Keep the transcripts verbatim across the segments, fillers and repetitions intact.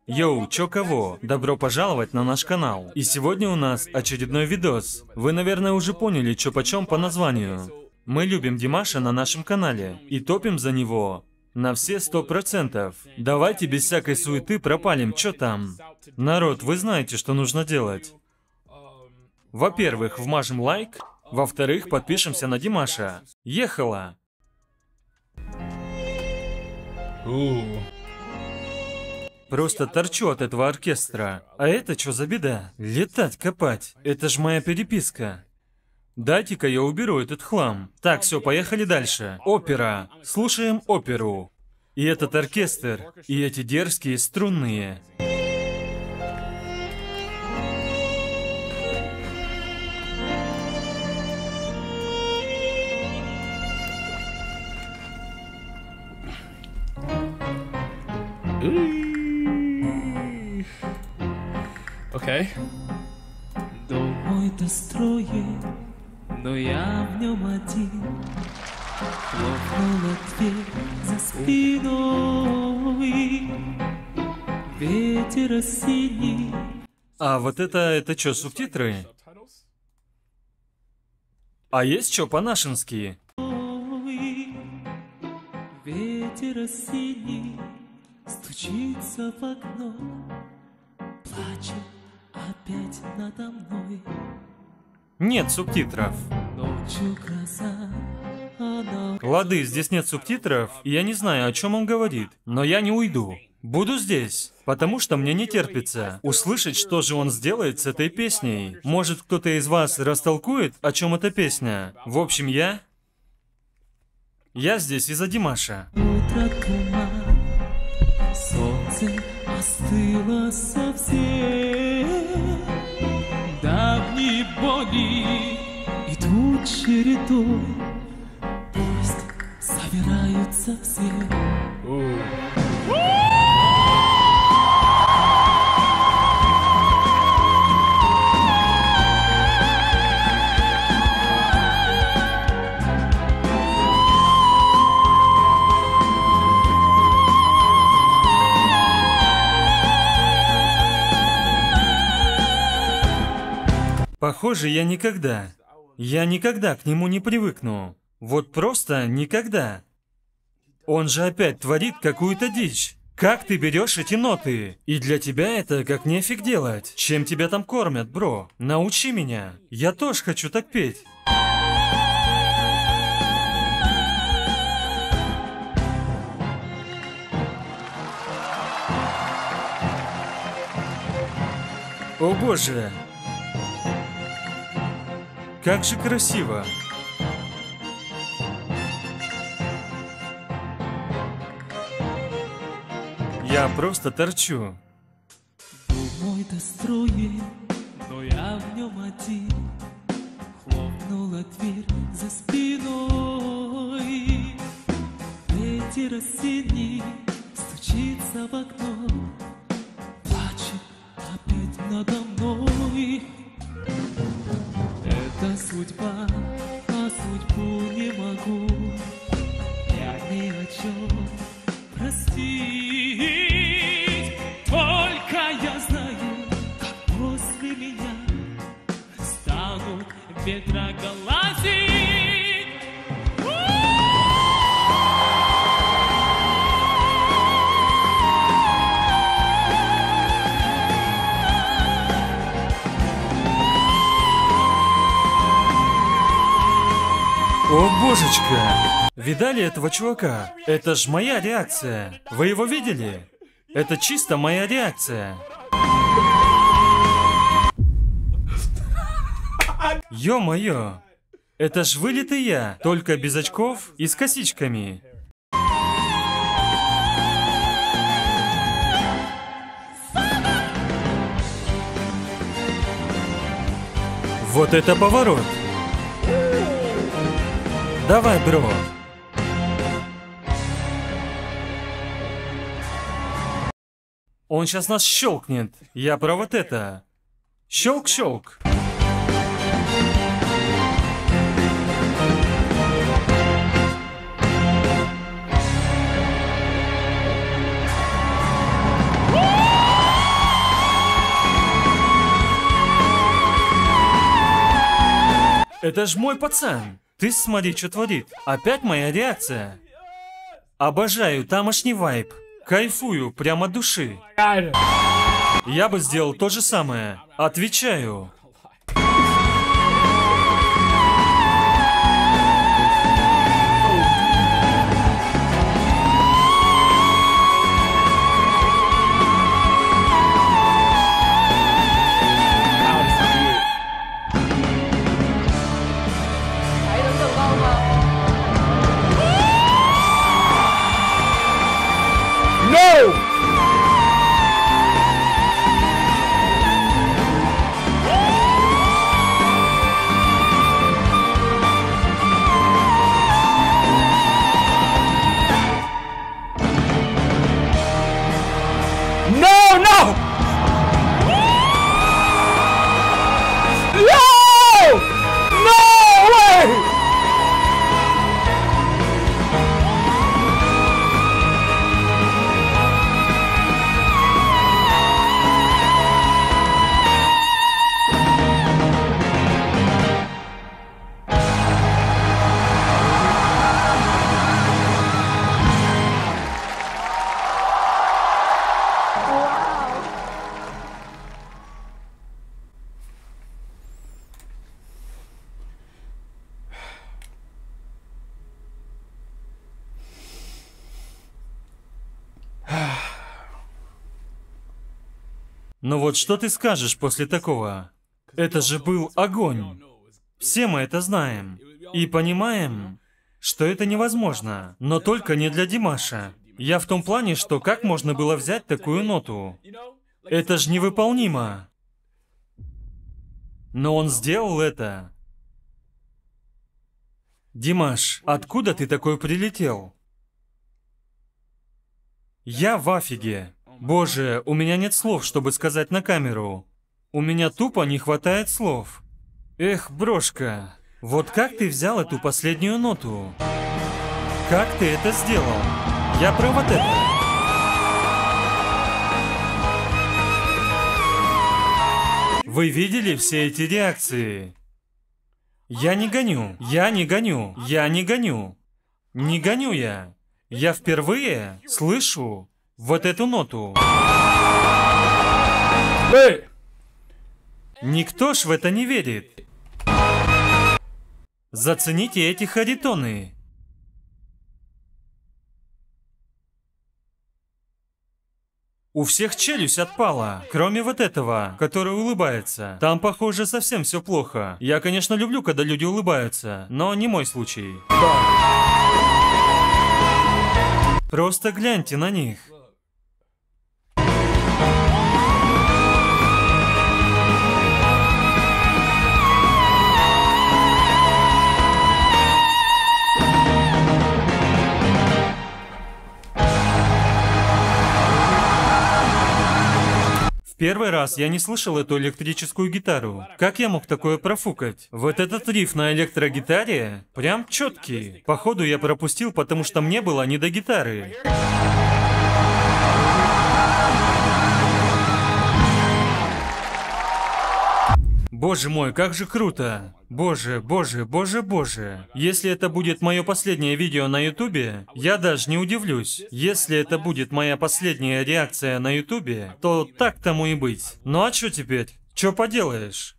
Йоу, чё кого? Добро пожаловать на наш канал. И сегодня у нас очередной видос. Вы, наверное, уже поняли, чё почём по названию. Мы любим Димаша на нашем канале и топим за него на все сто процентов. Давайте без всякой суеты пропалим, чё там. Народ, вы знаете, что нужно делать. Во-первых, вмажем лайк. Во-вторых, подпишемся на Димаша. Ехала! Просто торчу от этого оркестра. А это что за беда? Летать, копать. Это ж моя переписка. Дайте-ка я уберу этот хлам. Так, все, поехали дальше. Опера. Слушаем оперу. И этот оркестр, и эти дерзкие струнные. Окей. Дом мой достроен, но я в нем один. Хлопнула дверь за спиной. Ветер осенний. А вот это, это что, субтитры? А есть что по-нашенски? Ветер осенний стучится в окно, плачет опять надо мной. Нет субтитров. Ночью гроза, она... Лады, здесь нет субтитров, и я не знаю, о чем он говорит. Но я не уйду. Буду здесь, потому что мне не терпится услышать, что же он сделает с этой песней. Может, кто-то из вас растолкует, о чем эта песня? В общем, я... Я здесь из-за Димаша. Утро туман, солнце остыло совсем. Давние боли идут чередой, пусть собираются все. Похоже, я никогда, я никогда к нему не привыкну. Вот просто никогда. Он же опять творит какую-то дичь. Как ты берешь эти ноты? И для тебя это как нефиг делать. Чем тебя там кормят, бро? Научи меня. Я тоже хочу так петь. О боже! Как же красиво! Я просто торчу. Дом мой достроен, но я в нем один. Хлопнула дверь за спиной. Ветер осенний стучится в окно, плачет опять надо мной. Это судьба, а судьбу не могу я ни о чем простить. Только я знаю, как после меня станут ветра глазить. О божечка! Видали этого чувака? Это ж моя реакция. Вы его видели? Это чисто моя реакция. Ё-моё! Это ж вылитый я, только без очков и с косичками. Вот это поворот! Давай, бро. Он сейчас нас щелкнет. Я про вот это. Щелк-щелк. Это ж мой пацан. Ты смотри, что творит. Опять моя реакция. Обожаю тамошний вайб. Кайфую прямо от души. Я бы сделал то же самое. Отвечаю. No, no! No! No way! Ну вот что ты скажешь после такого? Это же был огонь. Все мы это знаем. И понимаем, что это невозможно. Но только не для Димаша. Я в том плане, что как можно было взять такую ноту? Это же невыполнимо. Но он сделал это. Димаш, откуда ты такой прилетел? Я в афиге. Боже, у меня нет слов, чтобы сказать на камеру. У меня тупо не хватает слов. Эх, брошка, вот как ты взял эту последнюю ноту? Как ты это сделал? Я про вот это. Вы видели все эти реакции? Я не гоню, я не гоню, я не гоню. Не гоню я. Я впервые слышу вот эту ноту. Hey! Никто ж в это не верит. Зацените эти харитоны. У всех челюсть отпала, кроме вот этого, который улыбается. Там, похоже, совсем все плохо. Я, конечно, люблю, когда люди улыбаются, но не мой случай. Просто гляньте на них. В первый раз я не слышал эту электрическую гитару. Как я мог такое профукать? Вот этот риф на электрогитаре прям четкий. Походу я пропустил, потому что мне было не до гитары. Боже мой, как же круто! Боже, боже, боже, боже. Если это будет мое последнее видео на ютубе, я даже не удивлюсь. Если это будет моя последняя реакция на ютубе, то так тому и быть. Ну а что теперь? Что поделаешь?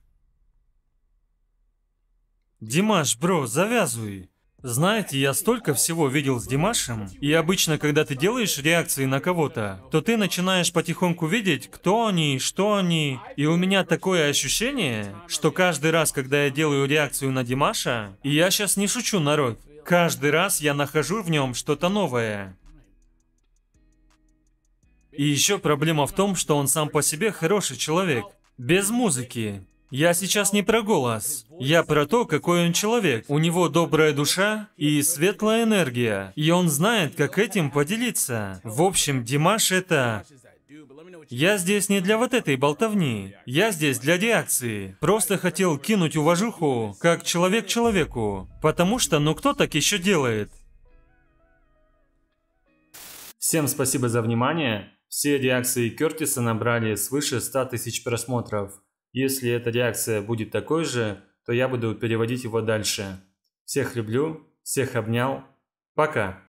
Димаш, бро, завязывай. Знаете, я столько всего видел с Димашем, и обычно, когда ты делаешь реакции на кого-то, то ты начинаешь потихоньку видеть, кто они, что они. И у меня такое ощущение, что каждый раз, когда я делаю реакцию на Димаша, и я сейчас не шучу, народ, каждый раз я нахожу в нем что-то новое. И еще проблема в том, что он сам по себе хороший человек, без музыки. Я сейчас не про голос. Я про то, какой он человек. У него добрая душа и светлая энергия. И он знает, как этим поделиться. В общем, Димаш это... Я здесь не для вот этой болтовни. Я здесь для реакции. Просто хотел кинуть уважуху, как человек человеку. Потому что, ну кто так еще делает? Всем спасибо за внимание. Все реакции Кёртиса набрали свыше ста тысяч просмотров. Если эта реакция будет такой же, то я буду переводить его дальше. Всех люблю, всех обнял. Пока.